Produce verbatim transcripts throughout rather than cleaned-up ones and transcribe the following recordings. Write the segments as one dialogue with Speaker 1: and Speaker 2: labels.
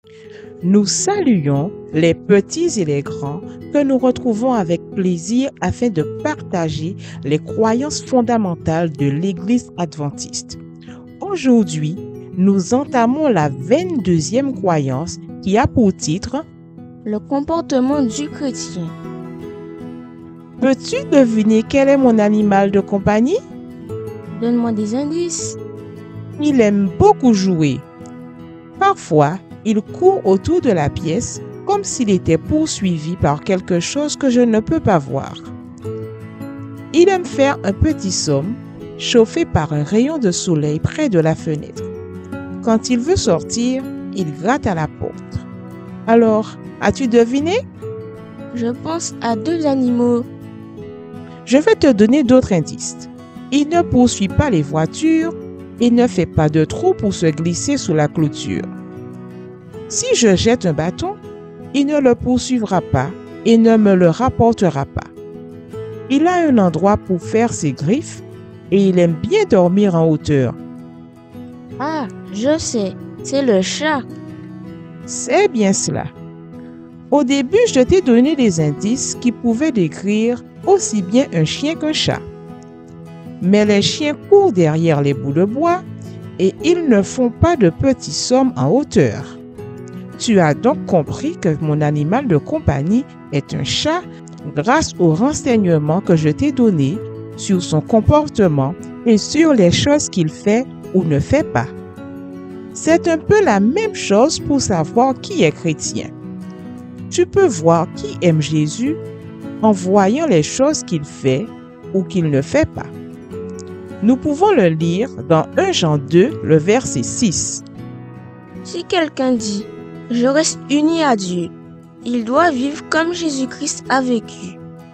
Speaker 1: Nous saluons les petits et les grands que nous retrouvons avec plaisir afin de partager les croyances fondamentales de l'Église adventiste. Aujourd'hui, nous entamons la vingt-deuxième croyance qui a pour titre «
Speaker 2: Le comportement du chrétien ».
Speaker 1: Peux-tu deviner quel est mon animal de compagnie?
Speaker 2: Donne-moi des indices.
Speaker 1: Il aime beaucoup jouer. Parfois, il court autour de la pièce comme s'il était poursuivi par quelque chose que je ne peux pas voir. Il aime faire un petit somme chauffé par un rayon de soleil près de la fenêtre. Quand il veut sortir, il gratte à la porte. Alors, as-tu deviné?
Speaker 2: Je pense à deux animaux.
Speaker 1: Je vais te donner d'autres indices. Il ne poursuit pas les voitures et ne fait pas de trou pour se glisser sous la clôture. Si je jette un bâton, il ne le poursuivra pas et ne me le rapportera pas. Il a un endroit pour faire ses griffes et il aime bien dormir en hauteur.
Speaker 2: Ah, je sais, c'est le chat.
Speaker 1: C'est bien cela. Au début, je t'ai donné des indices qui pouvaient décrire aussi bien un chien qu'un chat. Mais les chiens courent derrière les bouts de bois et ils ne font pas de petits sommes en hauteur. Tu as donc compris que mon animal de compagnie est un chat grâce aux renseignements que je t'ai donnés sur son comportement et sur les choses qu'il fait ou ne fait pas. C'est un peu la même chose pour savoir qui est chrétien. Tu peux voir qui aime Jésus en voyant les choses qu'il fait ou qu'il ne fait pas. Nous pouvons le lire dans premier Jean deux, le verset six.
Speaker 2: Si quelqu'un dit « Je reste uni à Dieu », il doit vivre comme Jésus-Christ a vécu.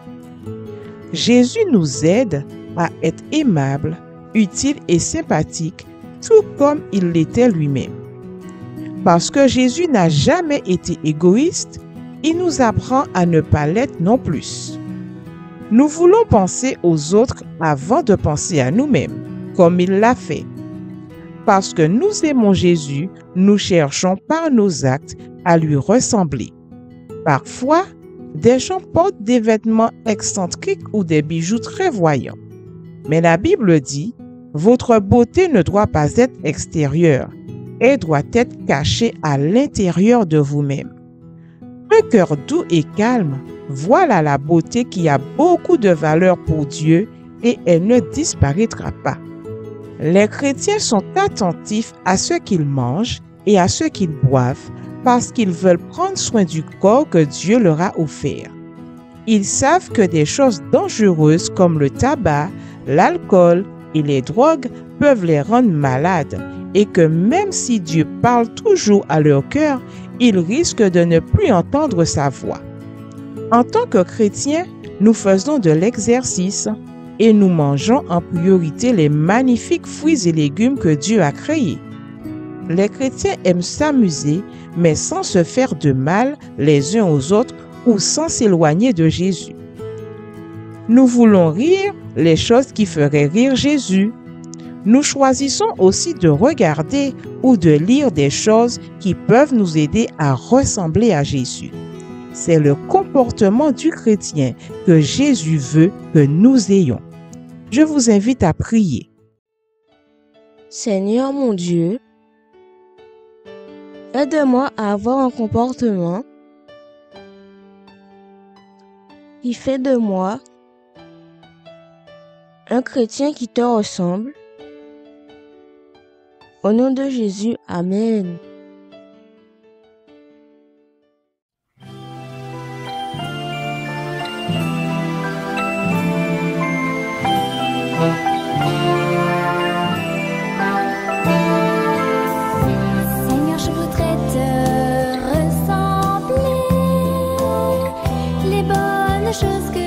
Speaker 1: Jésus nous aide à être aimables, utiles et sympathiques, tout comme il l'était lui-même. Parce que Jésus n'a jamais été égoïste, il nous apprend à ne pas l'être non plus. Nous voulons penser aux autres avant de penser à nous-mêmes, comme il l'a fait. Parce que nous aimons Jésus, nous cherchons par nos actes à lui ressembler. Parfois, des gens portent des vêtements excentriques ou des bijoux très voyants. Mais la Bible dit, « Votre beauté ne doit pas être extérieure, elle doit être cachée à l'intérieur de vous-même. » Un cœur doux et calme, voilà la beauté qui a beaucoup de valeur pour Dieu et elle ne disparaîtra pas. Les chrétiens sont attentifs à ce qu'ils mangent et à ce qu'ils boivent parce qu'ils veulent prendre soin du corps que Dieu leur a offert. Ils savent que des choses dangereuses comme le tabac, l'alcool et les drogues peuvent les rendre malades et que même si Dieu parle toujours à leur cœur, ils risquent de ne plus entendre sa voix. En tant que chrétiens, nous faisons de l'exercice et nous mangeons en priorité les magnifiques fruits et légumes que Dieu a créés. Les chrétiens aiment s'amuser, mais sans se faire de mal les uns aux autres ou sans s'éloigner de Jésus. Nous voulons rire les choses qui feraient rire Jésus. Nous choisissons aussi de regarder ou de lire des choses qui peuvent nous aider à ressembler à Jésus. C'est le comportement du chrétien que Jésus veut que nous ayons. Je vous invite à prier.
Speaker 2: Seigneur mon Dieu, aide-moi à avoir un comportement qui fait de moi un chrétien qui te ressemble. Au nom de Jésus, Amen.
Speaker 3: Seigneur, je voudrais te ressembler, les bonnes choses que